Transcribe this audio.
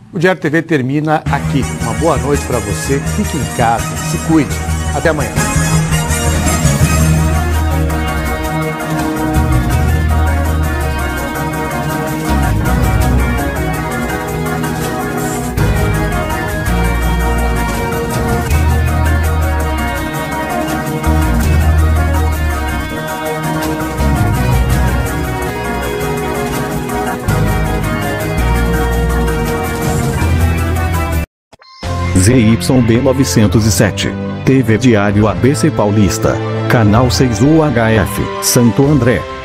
O Diário TV termina aqui. Uma boa noite para você. Fique em casa, se cuide. Até amanhã. ZYB 907, TV Diário ABC Paulista, Canal 6 UHF, Santo André.